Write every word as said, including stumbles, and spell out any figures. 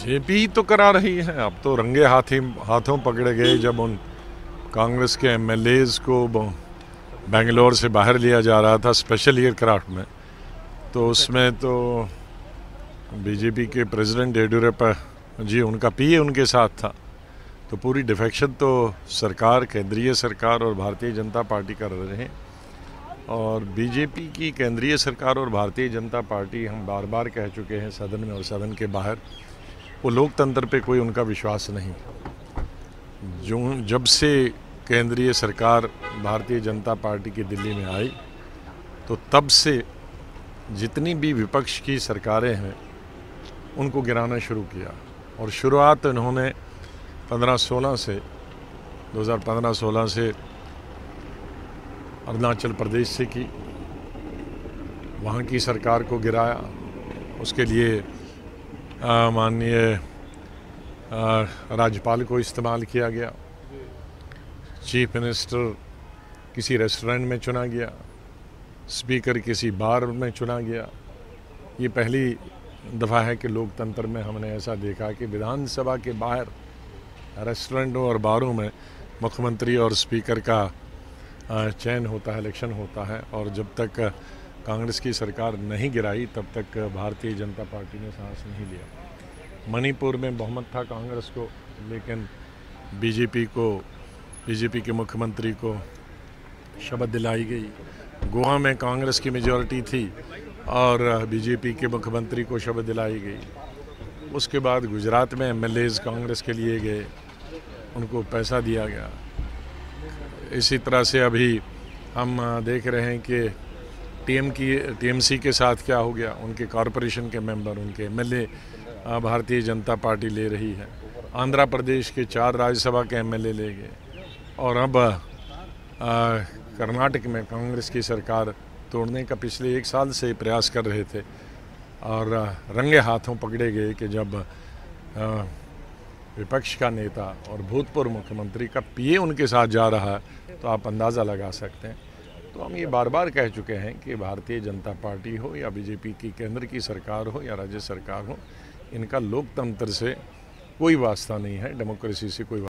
BJP तो करा रही है। अब तो रंगे हाथी हाथों पकड़े गए जब उन कांग्रेस के एमएलएज को बेंगलोर से बाहर लिया जा रहा था स्पेशल एयरक्राफ्ट में, तो उसमें तो बीजेपी के प्रेसिडेंट येडियुरप्पा जी, उनका पीए उनके साथ था। तो पूरी डिफेक्शन तो सरकार, केंद्रीय सरकार और भारतीय जनता पार्टी कर रहे हैं। और बीजेपी की केंद्रीय सरकार और भारतीय जनता पार्टी, हम बार बार कह चुके हैं सदन में और सदन के बाहर, वो लोकतंत्र पे कोई उनका विश्वास नहीं। जो जब से केंद्रीय सरकार भारतीय जनता पार्टी की दिल्ली में आई, तो तब से जितनी भी विपक्ष की सरकारें हैं उनको गिराना शुरू किया। और शुरुआत इन्होंने पंद्रह सोलह से दो हज़ार पंद्रह सोलह से अरुणाचल प्रदेश से की, वहाँ की सरकार को गिराया। उसके लिए माननीय राज्यपाल को इस्तेमाल किया गया, चीफ मिनिस्टर किसी रेस्टोरेंट में चुना गया, स्पीकर किसी बार में चुना गया। ये पहली दफ़ा है कि लोकतंत्र में हमने ऐसा देखा कि विधानसभा के बाहर रेस्टोरेंटों और बारों में मुख्यमंत्री और स्पीकर का चयन होता है, इलेक्शन होता है। और जब तक कांग्रेस की सरकार नहीं गिराई तब तक भारतीय जनता पार्टी ने सांस नहीं लिया। मणिपुर में बहुमत था कांग्रेस को, लेकिन बीजेपी को बीजेपी के मुख्यमंत्री को शपथ दिलाई गई। गोवा में कांग्रेस की मेजॉरिटी थी और बीजेपी के मुख्यमंत्री को शपथ दिलाई गई। उसके बाद गुजरात में एमएलएज कांग्रेस के लिए गए, उनको पैसा दिया गया। इसी तरह से अभी हम देख रहे हैं कि टीएम की टीएमसी के साथ क्या हो गया। उनके कॉरपोरेशन के मेंबर, उनके एमएलए भारतीय जनता पार्टी ले रही है। आंध्र प्रदेश के चार राज्यसभा के एमएलए ले गए। और अब कर्नाटक में कांग्रेस की सरकार तोड़ने का पिछले एक साल से प्रयास कर रहे थे और रंगे हाथों पकड़े गए कि जब आ, विपक्ष का नेता और भूतपूर्व मुख्यमंत्री का पीए उनके साथ जा रहा है, तो आप अंदाज़ा लगा सकते हैं। तो हम ये बार बार कह चुके हैं कि भारतीय जनता पार्टी हो या बीजेपी की केंद्र की सरकार हो या राज्य सरकार हो, इनका लोकतंत्र से कोई वास्ता नहीं है, डेमोक्रेसी से कोई